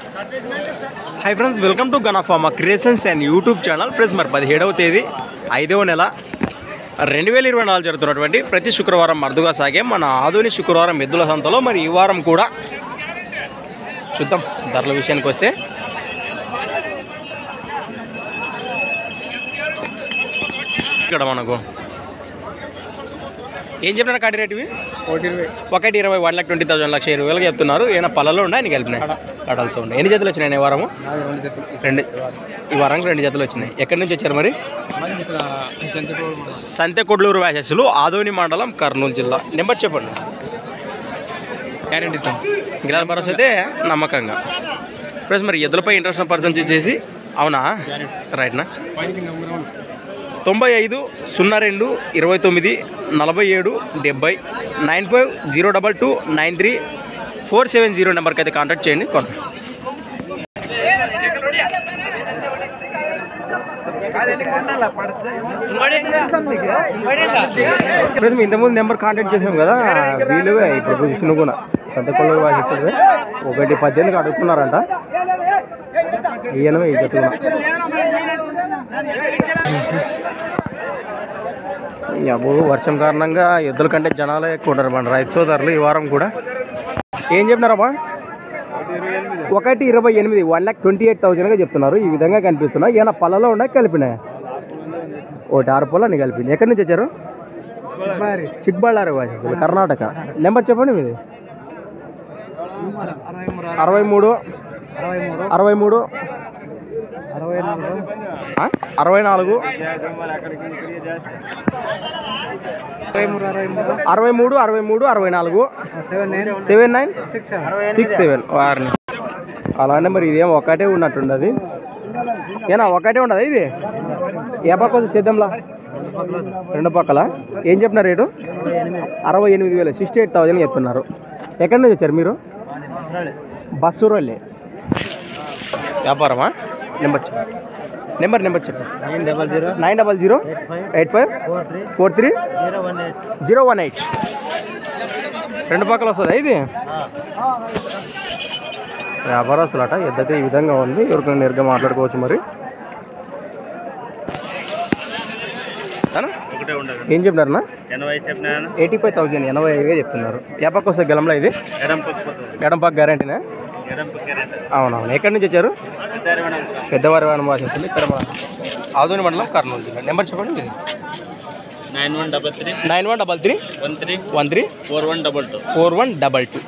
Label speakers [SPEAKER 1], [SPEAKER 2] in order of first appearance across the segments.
[SPEAKER 1] Hi friends welcome to Gana Pharma Creations and YouTube channel friends మరి 17వ తేదీ 5వ నెల 2024 జరుగుతున్నటువంటి ప్రతి శుక్రవారం మర్దుగా సాగే మన ఆధునిక శుక్రవారం ఎద్దుల సంతలో మరి ఈ వారం కూడా చూద్దాం ధరల విషయానికి వస్తే ఇక్కడ మనకు ఏం చెప్పినారు కాటి రేట్ ఇవి 120 1,20,000 1,20,000 చెప్తున్నారు. ఏమైనా పళ్ళలో ఉన్నాయి ఆయన కలిపినాయి కడలతో ఉన్నాయి. ఎన్ని జతలు వచ్చినాయి ఈ వారము? ఈ వారానికి 2 జతలు వచ్చినాయి. ఎక్కడి నుంచి వచ్చారు మరి? సంతెకొడ్లూరు వ్యాసెస్లు ఆదోని మండలం కర్నూలు జిల్లా. నెంబర్ చెప్పండి. గ్యారెంటీతో గిరాల భరోసా అయితే నమ్మకంగా ఫ్రెండ్స్. మరి ఎద్దులపై ఇంట్రెస్ట్ పర్సన్ చేసి అవునా రైట్నా 95 02 29 47 70 95 022 93 470 నెంబర్కి అయితే కాంటాక్ట్ చేయండి. ఫ్రెండ్స్ ఇంతకుముందు నెంబర్ కాంటాక్ట్ చేసాం కదా, వీళ్ళు ఇప్పుడు చిన్నగున సంతకొల్లు వాసిస్తుంది 1,18 అడుగుతున్నారంట. ఈయన ఈ చెట్టుకున్నా అబ్బో వర్షం కారణంగా ఎద్దుల కంటే జనాలే ఎక్కువ ఉంటారు మన రైతు సోదరులు. ఈ వారం కూడా ఏం చెప్పినారమ్మా? 1,28 1,28,000గా చెప్తున్నారు. ఈ విధంగా కనిపిస్తున్నాయి. ఏమైనా పళ్ళలో ఉన్నాయి కలిపినాయి? 6 పొలాన్ని కలిపింది. ఎక్కడి నుంచి వచ్చారు? చిక్బళ్ళారి వాసి కర్ణాటక. నెంబర్ చెప్పండి మీది. 63 63 64 63 64 7967 వారిని అలానే మరి ఇదేమో ఒకటే ఉన్నట్టుండి. అది ఏనా ఒకటే ఉండదు ఇది? ఏ పక్క వచ్చి సిద్ధంలా 2 పక్కల ఏం చెప్పినారు రేటు? 68,000 68,000 చెప్తున్నారు. ఎక్కడి నుంచి వచ్చారు మీరు? బస్సు రోళ్ళే వ్యాపారమా? నెంబర్ చెప్పండి. నెంబర్ చెప్పండి. 900 85 43 018 2 పక్కల వస్తుంది ఇది. వ్యాపారస్తులు అట. ఎద్దైతే ఈ విధంగా ఉంది. ఎవరికైనా నేరుగా మాట్లాడుకోవచ్చు. మరి ఏం చెప్పినారన్నా? 85,000 85,000 చెప్తున్నారు. ఏ పక్క వస్తుంది గెలంలో? ఇది ఎడం పక్క గ్యారంటీనా? అవునవును. ఎక్కడి నుంచి వచ్చారు? పెద్దవారి వారం వాసేస్తుంది. ఇక్కడ ఆదోని మండలం కర్నూలు జిల్లా. నెంబర్ చెప్పండి. 9133 9133 13 4122 4122.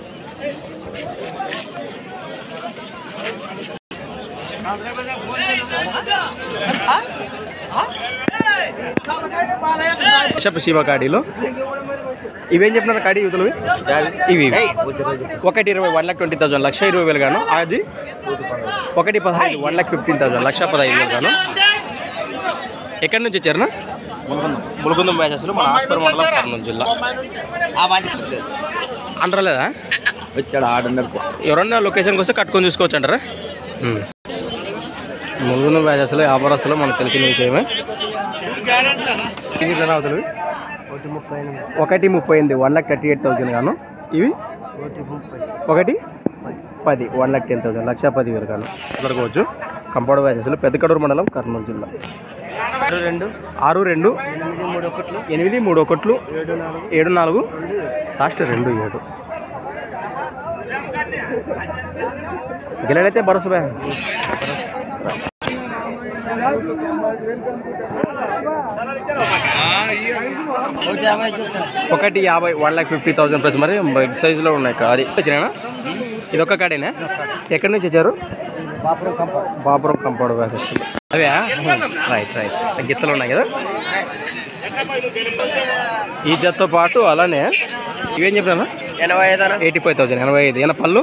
[SPEAKER 1] చెప్పు సీమ కాడీలు ఇవేం చెప్పినారు? కాడీ యూతులు ఇవి 1,20 1,20,000 1,20,000 గాను. అది 1,15 1,15,000 1,15,000 గాను. ఎక్కడి నుంచి వచ్చారు? ములుగుందం వ్యాసెస్లు మన హాస్పిటల్ మండలం కర్నూలు జిల్లా. అంటారా వచ్చాడు ఆర్డర్? ఎవరన్నా లొకేషన్కి వస్తే కట్టుకొని చూసుకోవచ్చు అంటారా? ములుగుందం వ్యాసెస్లు వ్యాపారస్తులు మనకు తెలిసిన విషయమే. అవుతుంది 1,38 1,38,000 గాను. ఇవి 1,10 1,10,000 1,10,000 గాను దొరకవచ్చు. కంపౌండ్ వ్యాసెస్లు పెద్దకడూరు మండలం కర్నూలు జిల్లా. 62 831 74 లాస్ట్ 27 గిలైతే భరోసా 1,50 1,50,000 ప్లస్. మరి బిగ్ సైజులో ఉన్నాయి. అది వచ్చినా ఇది ఒక్క కాడేనా? ఎక్కడి నుంచి వచ్చారు? బాపురం కంపౌండ్ వ్యాసెస్లు అవే. రైట్ గిత్తలు ఉన్నాయి కదా ఈ జతతో పాటు. అలానే ఇవేం చెప్పినా? 85,000 85. ఏమైనా పళ్ళు?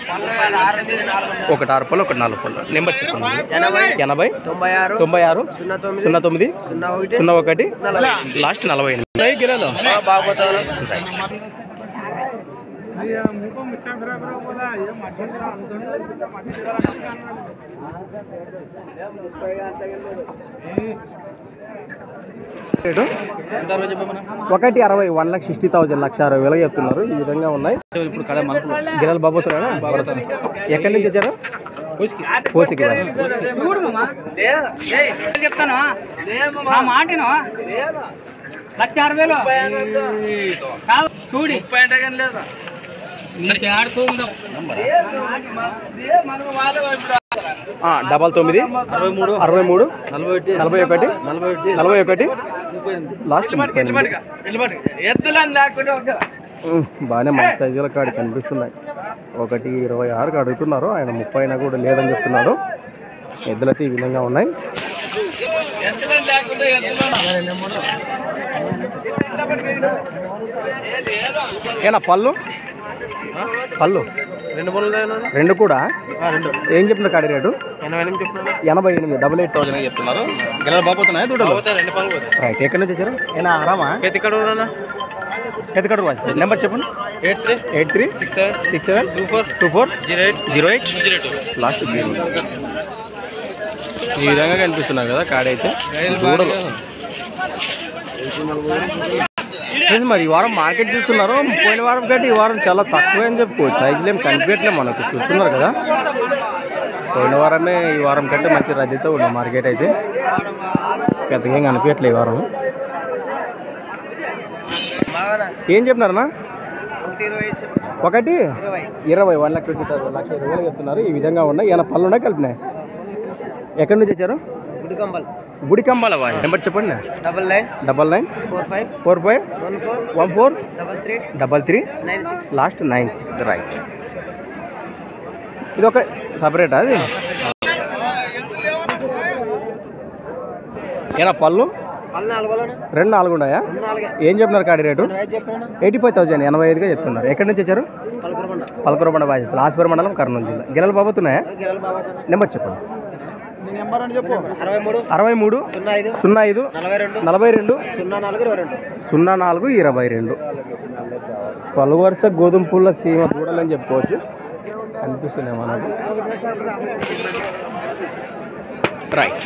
[SPEAKER 1] 1 6 పళ్ళు 1 4 పళ్ళు. నెంబర్ చెప్పండి. 80 96 09 01 లాస్ట్ 48 గిరాలు. రేటు 1,60 1,60,000 1,60,000 చెప్తున్నారు. ఈ విధంగా ఉన్నాయి. ఇప్పుడు గిరాలు బాబోతున్నారా? ఎక్కడి నుంచి వచ్చారు? పోసికి
[SPEAKER 2] చెప్తాను మాటను 1,60,000 చూడి 30 లేదా
[SPEAKER 1] డబల్ 9 63 41 41 లాస్ట్ బాగానే మంచి సైజుల కాడి కనిపిస్తున్నాయి. 1,26 అడుగుతున్నారు ఆయన, 30 అయినా కూడా లేదని చెప్తున్నాడు. ఎద్దులైతే ఈ విధంగా ఉన్నాయి. ఏనా పళ్ళు పళ్ళు
[SPEAKER 2] 2 పళ్ళు
[SPEAKER 1] 2 కూడా
[SPEAKER 2] 2
[SPEAKER 1] ఏం చెప్తున్నారు కాడి రేటు? 88 88,000 చెప్తున్నారు. గిన్నెలు బాగుతున్నాయి దూడలు. రైట్, ఎక్కడి నుంచి వచ్చారు? ఏనా ఆరామా? ఎత్తికడు వాసి నెంబర్ చెప్పండి. 8367242408 లాస్ట్ ఈ విధంగా కనిపిస్తున్నారు కదా కాడి అయితే దూడలు. మరి ఈ వారం మార్కెట్ చూస్తున్నారు. పోయిన వారం కంటే ఈ వారం చాలా తక్కువ అని చెప్పుకోవచ్చు. సైజులు ఏం కనిపించట్లేదు మనకు, చూస్తున్నారు కదా. పోయిన వారమే ఈ వారం కంటే మంచి రద్దీతో ఉంది మార్కెట్ అయితే. పెద్దగా ఏం కనిపించట్లేదు ఈ వారం. ఏం చెప్పినారన్నా? 1,20 1,20,000 చెప్తున్నారు. ఈ విధంగా ఉన్నాయి. ఏమైనా పళ్ళు ఉన్నాయి కలిపినాయి? ఎక్కడి నుంచి వచ్చారు? గుడికంబాల వాయి నెంబర్ చెప్పండి. 99451433 లాస్ట్ 96 రైట్. ఇది ఒక సపరేట్ అది. ఏనా పళ్ళు 2 4 ఉన్నాయా? ఏం చెప్తున్నారు కాడి రేటు? 85,000 85గా చెప్తున్నారు. ఎక్కడి నుంచి వచ్చారు? పలకరబండ బాజీ లాస్పేర్ మండలం, కర్నూలు జిల్లా. గిన్నెలు బాబోతున్నాయా? నెంబర్ చెప్పండి. 63 05 42 04 22 పలు వరుస గోధుమ పుల్ల సీమ దూడలని చెప్పుకోవచ్చు. అనిపిస్తున్నాయి మనకు. రైట్,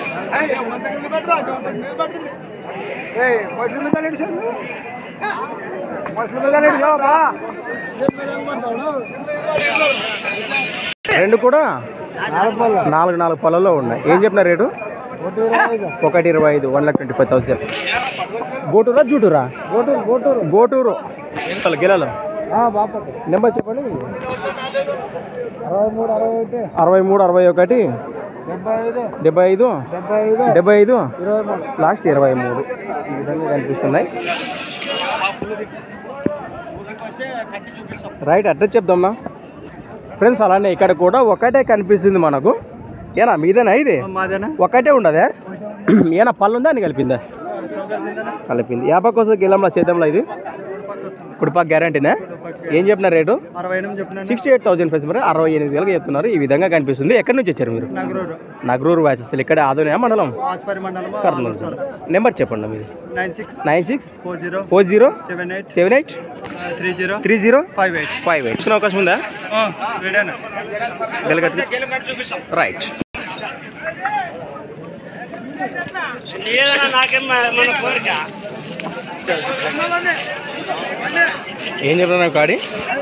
[SPEAKER 1] రెండు కూడా 4 పళ్ళలో ఉన్నాయి. ఏం చెప్పిన రేటు? 1,25 1,25,000. గోటూరా జూటూరా? గోటూరు గిలాలు. నెంబర్ చెప్పండి. 63 61 75 75 లాస్ట్ 23 ఈ విధంగా కనిపిస్తున్నాయి. రైట్, అడ్రస్ చెప్దామా ఫ్రెండ్స్? అలానే ఇక్కడ కూడా ఒకటే కనిపిస్తుంది మనకు. ఏనా మీదేనా ఇది? ఒకటే ఉండదా? ఏనా పళ్ళు ఉందా అని కలిపిందా? కలిపింది. యాభై కోసం గిలంలో చేద్దాంలో ఇది ఇప్పుడు పాక గ్యారంటీనా? ఏం చెప్పిన రేటు? 68,000 ఫ్రెండ్స్. మరి 68,000 చెప్తున్నారు. ఈ విధంగా కనిపిస్తుంది. ఎక్కడి నుంచి వచ్చారు మీరు? నగరూరు వాచస్తులు. ఇక్కడ ఆదోనియా మండలం, కర్నూలు. నెంబర్ చెప్పండి మీరు. 96 40 78 30 58. ఇచ్చిన అవకాశం ఉందా? రైట్. ఏం చెప్తున్నా కాడి?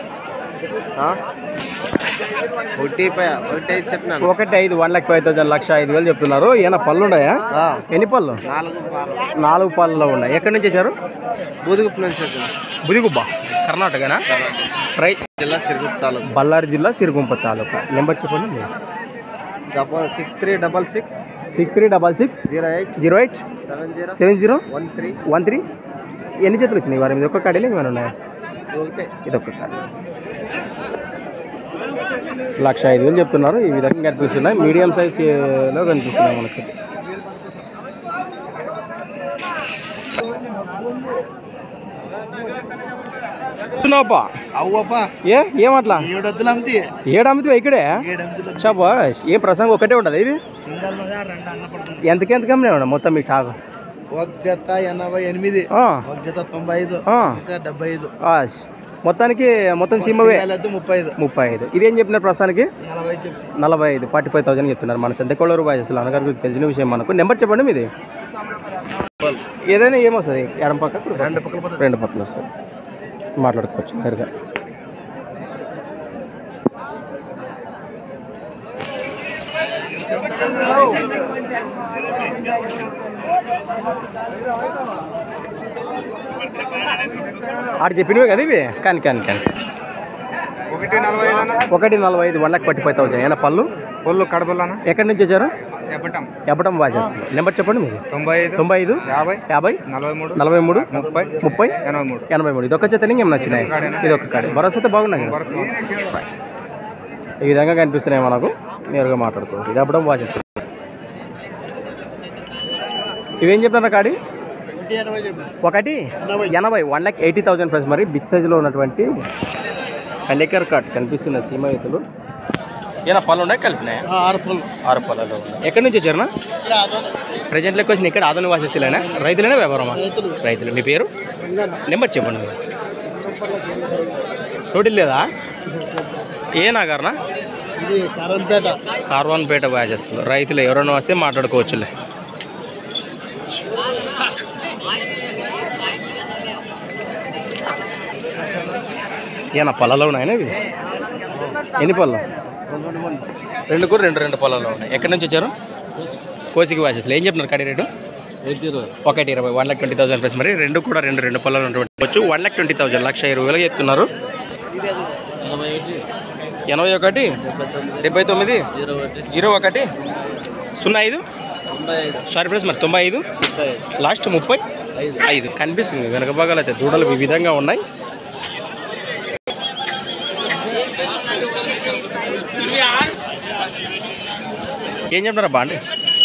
[SPEAKER 1] 1,5 1,05,000 1,05,000 చెప్తున్నారు. ఏమైనా పళ్ళు ఉన్నాయా? ఎన్ని పళ్ళు? 4 పళ్ళలో ఉన్నాయి. ఎక్కడి నుంచి వచ్చారు? బుదిగుబ్బ కర్ణాటకనా? రైట్, బళ్ళారి జిల్లా సిరుగుంప తాలూకా. నెంబర్ చెప్పండి. 6366 08 70 13. ఎన్ని చేతులు వచ్చినాయి వారి మీద? ఒక్క కాడీలు ఏమైనా ఉన్నాయా? ఇదొక్క కాడీ. 1,05,000 చెప్తున్నారు. ఈ విధంగా కనిపిస్తున్నాయి. మీడియం సైజ్లో కనిపిస్తున్నాయి మనకి. ఏమట్లా 7 అమ్మితే ఇక్కడే షాపా? ఏం ప్రసంగం ఒకటే ఉండదు ఇది? ఎంతకెంతకు అమ్మినా మొత్తం మీకు కాదు?
[SPEAKER 2] 1,88 1,95
[SPEAKER 1] 75 మొత్తానికి మొత్తం సీమవే 35. ఇదేం చెప్పినారు ప్రస్తుతానికి? 45 45,000 చెప్తున్నారు. మన సంతకోళ్ళ రూపాయలు అసలు అనగారు తెలిసిన విషయం మనకు. నెంబర్ చెప్పండి మీది. ఏదైనా ఏమొస్తుంది? ఎడం పక్క 2 పక్కలు వస్తుంది. మాట్లాడుకోవచ్చు నేరుగా. ఆడు చెప్పినవే కదా ఇవి కానీ 1,45 1,45,000 ఏనా పళ్ళు
[SPEAKER 2] కడపలోనా
[SPEAKER 1] ఎక్కడి నుంచి వచ్చారు?
[SPEAKER 2] ఎప్పటం
[SPEAKER 1] ఎప్పటం వాచెస్ నెంబర్ చెప్పండి మీరు.
[SPEAKER 2] 95
[SPEAKER 1] 50
[SPEAKER 2] 43
[SPEAKER 1] 30 83 ఇది ఒక చేత ఇంకేం నచ్చినాయి? ఇది ఒక కాడి భరోసాతో బాగున్నాయి కదా. ఈ విధంగా కనిపిస్తున్నాయి మనకు, నేరుగా మాట్లాడుకోవచ్చు. ఇది అప్పడం వాచెస్. ఇవేం చెప్తున్నారు కాడి? 1,80 1,80,000 ప్రైస్. మరి బిగ్ సైజులో ఉన్నటువంటి కలేకర్ కట్ కనిపిస్తున్న సీమ ఈతలు. ఏనా పళ్ళు ఉన్నాయి కలిపినాయి? 6 పళ్ళలో ఉన్నాయి. ఎక్కడి నుంచి వచ్చారనా? ప్రజెంట్ లెక్క వచ్చిన ఇక్కడ ఆధునిక వాసేసిలేనా? రైతులేనా వ్యాపారమా? రైతులు. మీ పేరు నెంబర్ చెప్పండి మీరు. టోటల్ లేదా? ఏ నాగారనా? కార్వాన్పేట వాచెస్. రైతులు ఎవరైనా వస్తే మాట్లాడుకోవచ్చులే. ఏనా పళ్ళలో ఉన్నాయనా ఇవి? ఎన్ని పళ్ళు? 2 కూడా 2 పళ్ళలో ఉన్నాయి. ఎక్కడి నుంచి వచ్చారు? కోసికి వాచెస్లో. ఏం చెప్తున్నారు కాడి రేటు? 1,20 1,20,000 ప్రైస్. మరి 2 కూడా 2 పళ్ళలో ఉండవచ్చు. 1,20,000 1,20,000 చెప్తున్నారు. 81 79 01 05 సారీ ప్రైస్. మరి 95 లాస్ట్ 35 కనిపిస్తుంది. వెనక భాగాలు అయితే దూడలు వివిధంగా ఉన్నాయి. ఏం చెప్తున్నారా బాండి?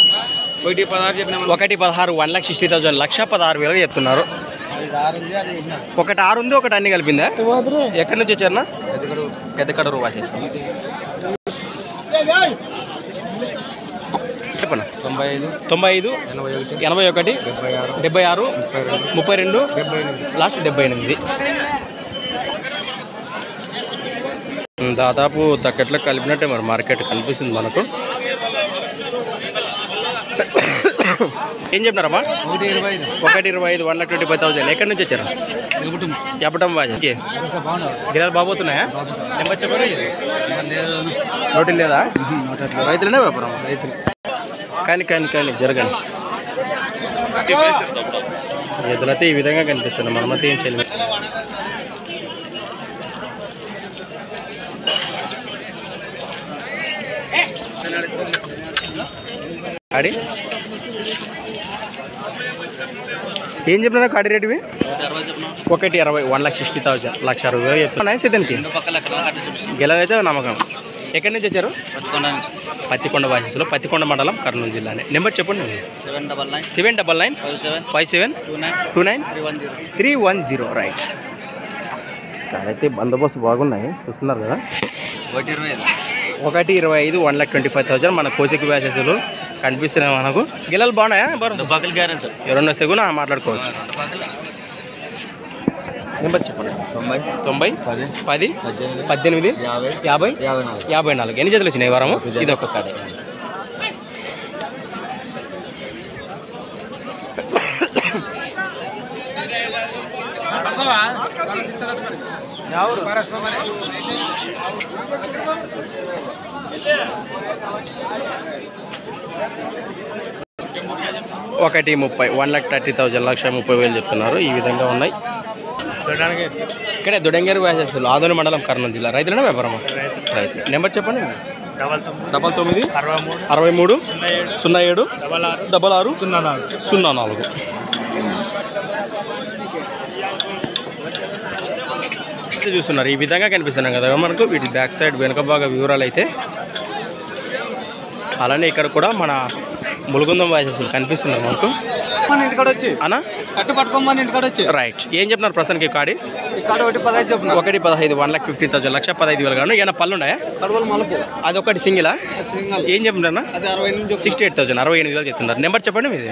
[SPEAKER 1] 1,16 1,60,000 1,16,000 చెప్తున్నారు. ఒకటి 6 ఉంది, ఒకటి అన్ని కలిపిందా? ఎక్కడి నుంచి వచ్చారనా? పెద్దకడూరు వాసేసి. చెప్పండి. 95 81 76 32 లాస్ట్ 78. దాదాపు తగ్గట్లో కలిపినట్టే మరి మార్కెట్ కనిపిస్తుంది మనకు. ఏం చెప్పినారమ్మా? 1,25 1,25,000. ఎక్కడి నుంచి వచ్చారు? ఎప్పటం వాజీ. గిరాలు బాబోతున్నాయా? నెంబర్ చెప్పండి. నోటి లేదా? రైతులనే వ్యాపారం. రైతులు కానీ జరగండి. ఎదులైతే ఈ విధంగా కనిపిస్తుంది. మనమైతే ఏం చేయలేదు. కాడి ఏం చెప్పినా కాడి రేటువి? 1,20 1,60,000 1,60,000 చెప్తున్నాయి. సిద్ధానికి గెలవైతే నమ్మకం. ఎక్కడి నుంచి వచ్చారు? పత్తికొండ వాసెస్లో, పత్తికొండ మండలం, కర్నూలు జిల్లానే. నెంబర్ చెప్పండి. 799 57 29 310. రైట్. అయితే బందోబస్తు బాగున్నాయి, చూస్తున్నారు కదా. 1,25 1,25,000 మన కోచికి వ్యాసెస్లు కనిపిస్తున్నాయి మనకు. గిల్లలు బాగున్నాయా? గ్యారెంటీ ఎవరన్నా వస్తే కూడా మాట్లాడుకోవచ్చు. నెంబర్ చెప్పండి. 90 10 18 50 54. ఎన్ని జతలు వచ్చినాయి వారము? ఇది ఒక కాడ. ఒకటి 30 1,30,000 1,30,000 చెప్తున్నారు. ఈ విధంగా ఉన్నాయి. ఇక్కడే దుడంగేరు వ్యాసెస్లు, ఆదోని మండలం, కర్నూలు జిల్లా. రైతులనే వ్యాపారం? రైతులు. నెంబర్ చెప్పండి. 99 63 07 66 04. చూస్తున్నారు. ఈ విధంగా కనిపిస్తున్నాం కదా మనకు. వీటి బ్యాక్ సైడ్ వెనుక భాగ వివరాలు అయితే అలానే ఇక్కడ కూడా మన ములుగుందం వాయిసెస్ కనిపిస్తున్నారు మనకు. రైట్. ఏం చెప్తున్నారు ప్రస్తుతానికి కాడి? 1,15 1,15,000 1,15,000 గాను. ఏమైనా పళ్ళు ఉన్నాయా? అది ఒకటి సింగిలా? ఏం చెప్తున్నా? 68,000 68,000 చెప్తున్నారు. నెంబర్ చెప్పండి మీది.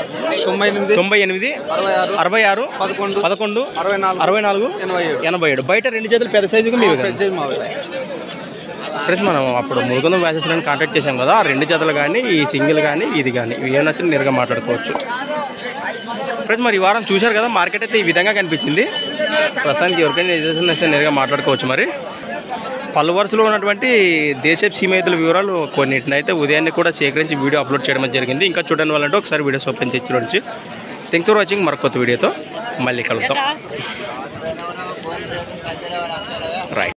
[SPEAKER 1] 98 66 11 64 87. బయట 2 జతలు పెద్ద సైజుగా మీ ఫ్రెండ్స్. మనం అప్పుడు ములుగుందం వ్యాసెస్లను కాంటాక్ట్ చేసాం కదా. ఆ 2 జతలు కానీ, ఈ సింగిల్ కానీ, ఇది కానీ, ఇవి ఏం నచ్చిన నేరుగా మాట్లాడుకోవచ్చు ఫ్రెండ్స్. మరి ఈ వారం చూశారు కదా, మార్కెట్ అయితే ఈ విధంగా కనిపించింది. ప్రస్తుతానికి ఎవరికైనా నేరుగా మాట్లాడుకోవచ్చు. మరి పలు వరుసలో ఉన్నటువంటి దేశపు సీమైతుల వివరాలు కొన్నింటిని అయితే ఉదయాన్నే కూడా సేకరించి వీడియో అప్లోడ్ చేయడం జరిగింది. ఇంకా చూడని వాళ్ళంటే ఒకసారి వీడియోస్ ఓపెన్ చేసి చూడొచ్చు. Thanks for watching. మరొక కొత్త వీడియోతో మళ్ళీ కలుద్దాం. రైట్.